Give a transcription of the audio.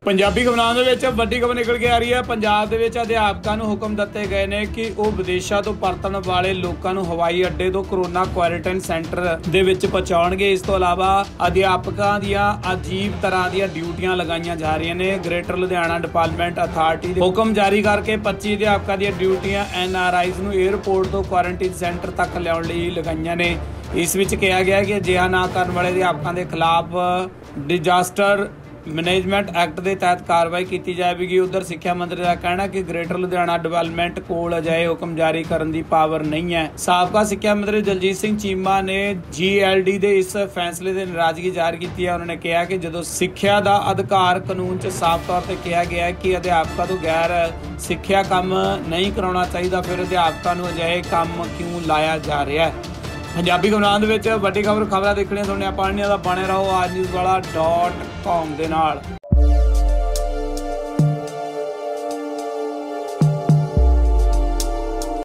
पंजाबी खबरां दे विच वड्डी खबर निकल के आ रही है। पंजाब दे विच अध्यापकां नूं हुकम दित्ते गए ने कि वो विदेशों तो परतण वाले लोगों नूं हवाई अड्डे तो कोरोना क्वारंटाइन सेंटर दे विच पहुंचाउणगे। इस तो इलावा अध्यापकां दीआं अजीब तरह दीआं ड्यूटियां लगाईਆਂ जा रही ने। ग्रेटर लुधियाना डिपार्टमेंट अथॉरिटी दे हुकम जारी करके 25 अध्यापकां दीआं ड्यूटियां NRIs नूं एयरपोर्ट तो क्वारंटाइन सेंटर तक लिआउण लई लगाईਆਂ ने। इस विच कहा गया कि अजिहा ना करन वाले अध्यापकों के खिलाफ डिजास्टर मैनेजमेंट एक्ट के तहत कार्रवाई की जाएगी। उधर सिक्ख्या मंत्री का कहना कि ग्रेटर लुधियाना डिवेलपमेंट कोल अजिहे हुक्म जारी करने की पावर नहीं है। साबका सिक्ख्या मंत्री दलजीत सिंह चीमा ने GLD के इस फैसले से नाराजगी जाहिर की है। उन्होंने कहा कि जो सिक्ख्या का अधिकार कानून च साफ तौर पर कहा गया है कि अध्यापकों तो गैर सिक्ख्या काम नहीं कराना चाहिए, फिर अध्यापकों को अजिहे काम क्यों लाया जा रहा है। पंजाबी खबरां दे विच वड्डी खबरां देखने सुनने पढ़ने का बने रहो आज न्यूज़ वाला .com दे नाल।